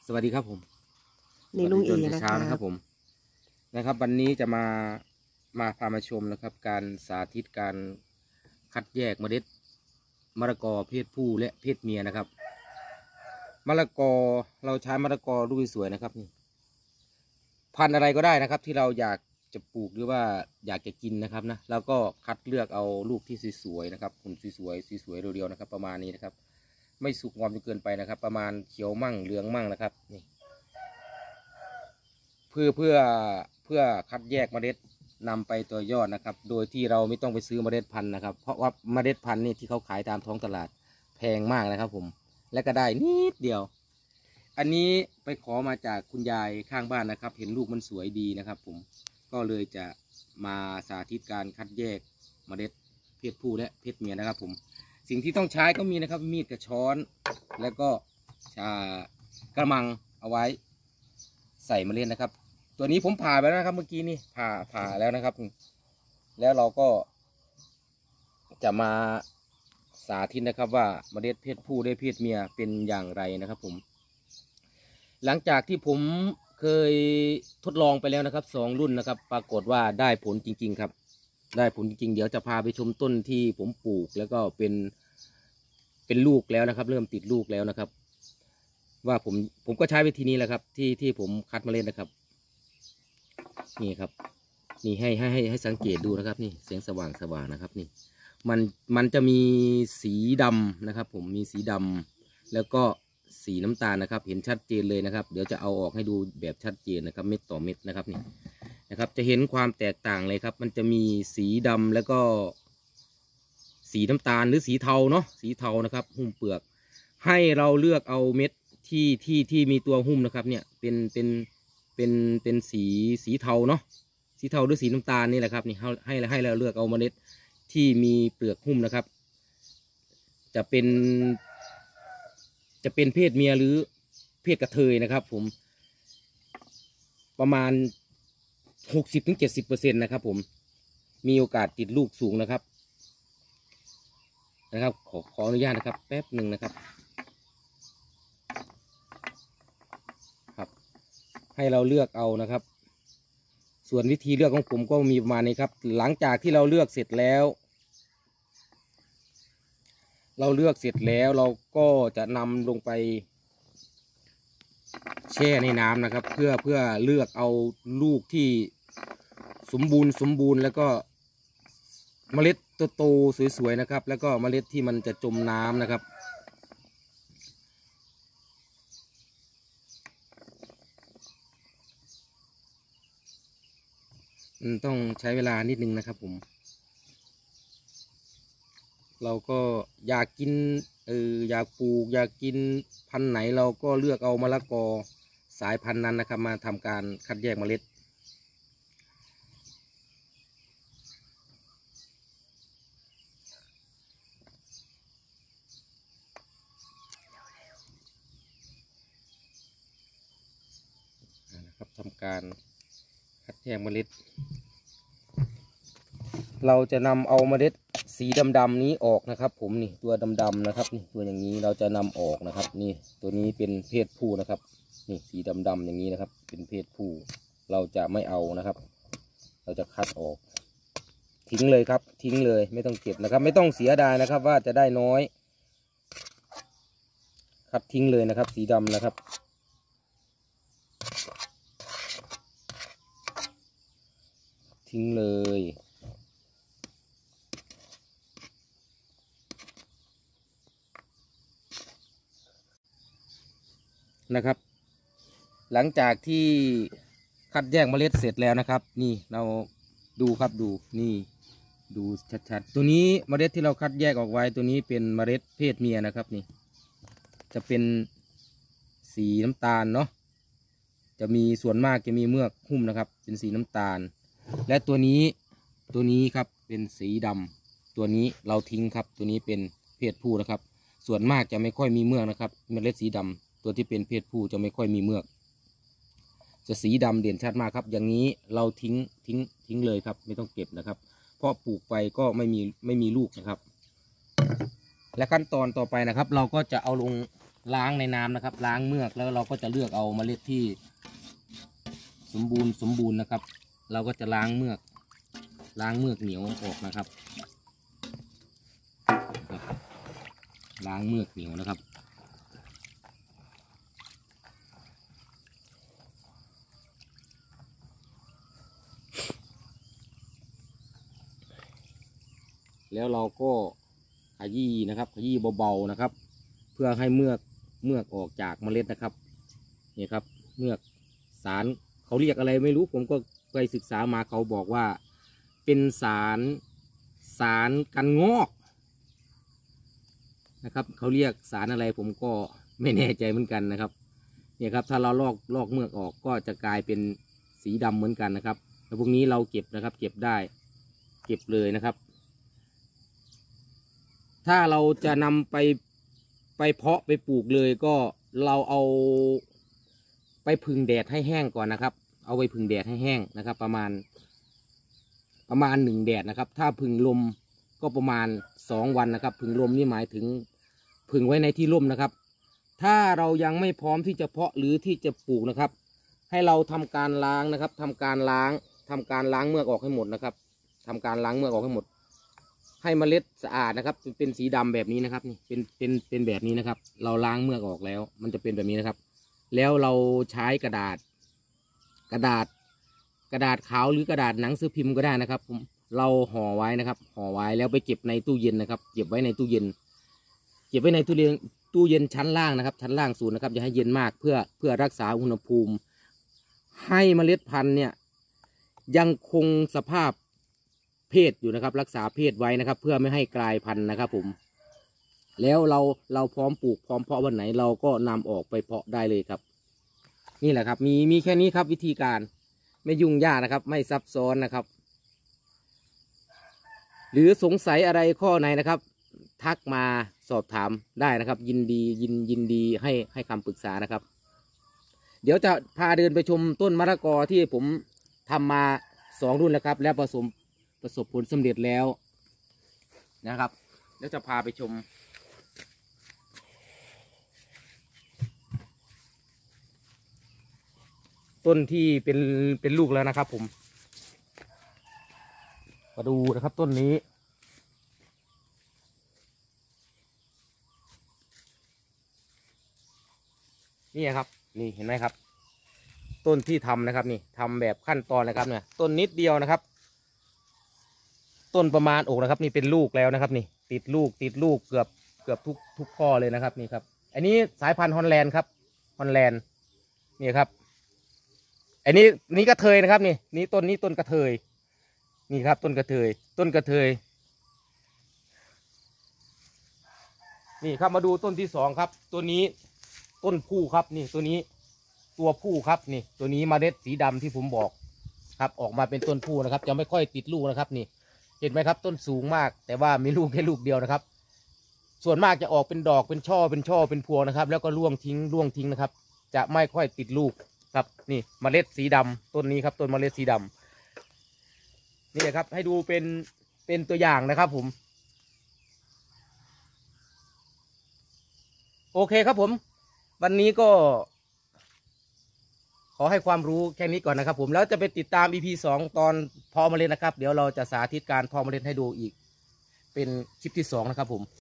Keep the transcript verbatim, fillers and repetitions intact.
สวัสดีครับผมนี่ลุงอีนะเช้าคะนะครับผมนะครับวันนี้จะมามาพามาชมนะครับการสาธิตการคัดแยกเมล็ดมะละกอเพศผู้และเพศเมียนะครับมะละกอเราใช้มะละกอลูกสวยนะครับนี่พันธุ์อะไรก็ได้นะครับที่เราอยากจะปลูกหรือว่าอยากจะกินนะครับนะแล้วก็คัดเลือกเอาลูกที่สวยๆนะครับผลสวยๆสวยๆเรียวๆนะครับประมาณนี้นะครับไม่สุกงอมจนเกินไปนะครับ ประมาณเขียวมั่งเหลืองมั่งนะครับนี่เพื่อเพื่อเพื่อคัดแยกเมล็ดนำไปตัวยอดนะครับโดยที่เราไม่ต้องไปซื้อเมล็ดพันธุ์นะครับเพราะว่าเมล็ดพันธุ์นี่ที่เขาขายตามท้องตลาดแพงมากนะครับผมและก็ได้นิดเดียวอันนี้ไปขอมาจากคุณยายข้างบ้านนะครับเห็นลูกมันสวยดีนะครับผมก็เลยจะมาสาธิตการคัดแยกเมล็ดเพศผู้และเพศเมียนะครับผมสิ่งที่ต้องใช้ก็มีนะครับมีดกับช้อนแล้วก็กระมังเอาไว้ใส่เมล็ดนะครับตัวนี้ผมผ่าไปแล้วนะครับเมื่อกี้นี่ผ่าผ่าแล้วนะครับแล้วเราก็จะมาสาธิตนะครับว่าเมล็ดเพศผู้และเพศเมียเป็นอย่างไรนะครับผมหลังจากที่ผมเคยทดลองไปแล้วนะครับสองรุ่นนะครับปรากฏว่าได้ผลจริงๆครับได้ผลจริงๆเดี๋ยวจะพาไปชมต้นที่ผมปลูกแล้วก็เป็นเป็นลูกแล้วนะครับเริ่มติดลูกแล้วนะครับว่าผมผมก็ใช้วิธีนี้แหละครับที่ที่ผมคัดเมล็ดนะครับนี่ครับนี่ให้ให้ให้ให้สังเกตดูนะครับนี่เสียงสว่างสว่างนะครับนี่มันมันจะมีสีดำนะครับผมมีสีดำแล้วก็สีน้ำตาลนะครับเห็นชัดเจนเลยนะครับเดี๋ยวจะเอาออกให้ดูแบบชัดเจนนะครับเม็ดต่อเม็ดนะครับนี่นะครับจะเห็นความแตกต่างเลยครับมันจะมีสีดำแล้วก็สีน้ำตาลหรือสีเทาเนาะสีเทานะครับหุ้มเปลือกให้เราเลือกเอาเม็ดที่ที่ที่มีตัวหุ้มนะครับเนี่ยเป็นเป็นเป็นเป็นสีสีเทาเนาะสีเทาหรือสีน้ำตาลนี่แหละครับนี่ให้ให้เราเลือกเอาเมล็ดที่มีเปลือกหุ้มนะครับจะเป็นจะเป็นเพศเมียหรือเพศกระเทยนะครับผมประมาณหกสิบถึงเจ็ดสิบเปอร์เซ็นต์นะครับผมมีโอกาสติดลูกสูงนะครับนะครับขอขออนุญาตนะครับแป๊บหนึ่งนะครับครับให้เราเลือกเอานะครับส่วนวิธีเลือกของผมก็มีประมาณนี้ครับหลังจากที่เราเลือกเสร็จแล้วเราเลือกเสร็จแล้วเราก็จะนำลงไปแช่ในน้ำนะครับเพื่อเพื่อเลือกเอาลูกที่สมบูรณ์สมบูรณ์แล้วก็เมล็ดโตๆสวยๆนะครับแล้วก็เมล็ดที่มันจะจมน้ำนะครับมันต้องใช้เวลานิดนึงนะครับผมเราก็อยากกินเอออยากปลูกอยากกินพันธุ์ไหนเราก็เลือกเอามะละกอสายพันธุ์นั้นนะครับมาทำการคัดแยกเมล็ดนะครับทำการคัดแยกเมล็ดเราจะนำเอาเมล็ดสีดำๆนี้ออกนะครับผมนี่ตัวดำๆนะครับนี่ตัวอย่างนี้เราจะนำออกนะครับนี่ตัวนี้เป็นเพศผู้นะครับนี่สีดำๆอย่างนี้นะครับเป็นเพศผู้เราจะไม่เอานะครับเราจะคัดออกทิ้งเลยครับทิ้งเลยไม่ต้องเก็บนะครับไม่ต้องเสียดายนะครับว่าจะได้น้อยคัดทิ้งเลยนะครับสีดำนะครับทิ้งเลยนะครับหลังจากที่คัดแยกเมล็ดเสร็จแล้วนะครับนี่เราดูครับดูนี่ดูชัดๆตัวนี้เมล็ดที่เราคัดแยกออกไว้ตัวนี้เป็นเมล็ดเพศเมียนะครับนี่จะเป็นสีน้ำตาลเนาะจะมีส่วนมากจะมีเมือกหุ้มนะครับเป็นสีน้ำตาลและตัวนี้ตัวนี้ครับเป็นสีดำตัวนี้เราทิ้งครับตัวนี้เป็นเพศผู้นะครับส่วนมากจะไม่ค่อยมีเมือกนะครับเมล็ดสีดำตัวที่เป็นเพศผู้จะไม่ค่อยมีเมือกจะสีดำเด่นชัดมากครับอย่างนี้เราทิ้งทิ้งทิ้งเลยครับไม่ต้องเก็บนะครับเพราะปลูกไปก็ไม่มีไม่มีลูกนะครับและขั้นตอนต่อไปนะครับเราก็จะเอาลงล้างในน้ำนะครับล้างเมือกแล้วเราก็จะเลือกเอาเมล็ดที่สมบูรณ์สมบูรณ์นะครับเราก็จะล้างเมือกล้างเมือกเหนียวออกนะครับล้างเมือกเหนียวนะครับแล้วเราก็ขยี้นะครับขยี้เบาๆนะครับเพื่อให้เมือกเมือกออกจากเมล็ดนะครับนี่ครับเมือกสารเขาเรียกอะไรไม่รู้ผมก็ไปศึกษามาเขาบอกว่าเป็นสารสารกันงอกนะครับเขาเรียกสารอะไรผมก็ไม่แน่ใจเหมือนกันนะครับเนี่ยครับถ้าเราลอกลอกเมือกออกก็จะกลายเป็นสีดำเหมือนกันนะครับแล้วพวกนี้เราเก็บนะครับเก็บได้เก็บเลยนะครับถ้าเราจะนำไปไปเพาะไปปลูกเลยก็เราเอาไปผึ่งแดดให้แห้งก่อนนะครับเอาไปผึ่งแดดให้แห้งนะครับประมาณประมาณหนึ่งแดดนะครับถ้าผึ่งลมก็ประมาณสองวันนะครับผึ่งลมนี่หมายถึงผึ่งไว้ในที่ร่มนะครับถ้าเรายังไม่พร้อมที่จะเพาะหรือที่จะปลูกนะครับให้เราทำการล้างนะครับทำการล้างทำการล้างเมือกออกให้หมดนะครับทำการล้างเมือกออกให้หมดให้เมล็ดสะอาดนะครับเป็นสีดำแบบนี้นะครับนี่เป็นเป็นเป็นแบบนี้นะครับเราล้างเมือกออกแล้วมันจะเป็นแบบนี้นะครับแล้วเราใช้กระดาษกระดาษกระดาษขาวหรือกระดาษหนังสือพิมพ์ก็ได้นะครับผมเราห่อไว้นะครับห่อไว้แล้วไปเก็บในตู้เย็นนะครับเก็บไว้ในตู้เย็นเก็บไว้ในตู้เย็นตู้เย็นชั้นล่างนะครับชั้นล่างสูงนะครับอย่าให้เย็นมากเพื่อเพื่อรักษาอุณหภูมิให้เมล็ดพันธุ์เนี่ยยังคงสภาพเพศอยู่นะครับรักษาเพศไว้นะครับเพื่อไม่ให้กลายพันธุ์นะครับผมแล้วเราเราพร้อมปลูกพร้อมเพาะวันไหนเราก็นำออกไปเพาะได้เลยครับนี่แหละครับมีมีแค่นี้ครับวิธีการไม่ยุ่งยากนะครับไม่ซับซ้อนนะครับหรือสงสัยอะไรข้อไหนนะครับทักมาสอบถามได้นะครับยินดียินยินดีให้ให้คำปรึกษานะครับเดี๋ยวจะพาเดินไปชมต้นมะละกอที่ผมทำมาสองรุ่นแล้วครับและประสบประสบผลสำเร็จแล้วนะครับเดี๋ยวจะพาไปชมต้นที่เป็นเป็นลูกแล้วนะครับผมมาดูนะครับต้นนี้นี่ครับนี่เห็นไหมครับต้นที่ทำนะครับนี่ทำแบบขั้นตอนนะครับเนี่ยต้นนิดเดียวนะครับต้นประมาณอกนะครับนี่เป็นลูกแล้วนะครับนี่ติดลูกติดลูกเกือบเกือบทุกทุกข้อเลยนะครับนี่ครับอันนี้สายพันธุ์ฮอลแลนด์ครับฮอลแลนด์นี่ครับอันนี้นี่กระเทยนะครับนี่นี่ต้นนี้ต้นกระเทยนี่ครับต้นกระเทยต้นกระเทยนี่ครับมาดูต้นที่สองครับตัวนี้ต้นผู้ครับนี่ตัวนี้ตัวผู้ครับนี่ตัวนี้เมล็ดสีดำที่ผมบอกครับออกมาเป็นต้นผู้นะครับจะไม่ค่อยติดลูกนะครับนี่เห็นไหมครับต้นสูงมากแต่ว่ามีลูกแค่ลูกเดียวนะครับส่วนมากจะออกเป็นดอกเป็นช่อเป็นช่อเป็นพวงนะครับแล้วก็ร่วงทิ้งร่วงทิ้งนะครับจะไม่ค่อยติดลูกครับนี่เมล็ดสีดำต้นนี้ครับต้นเมล็ดสีดำนี่ครับให้ดูเป็นเป็นตัวอย่างนะครับผมโอเคครับผมวันนี้ก็ขอให้ความรู้แค่นี้ก่อนนะครับผมแล้วจะไปติดตาม อี พี สองตอนเพาะเมล็ดนะครับเดี๋ยวเราจะสาธิตการเพาะเมล็ดให้ดูอีกเป็นคลิปที่สองนะครับผม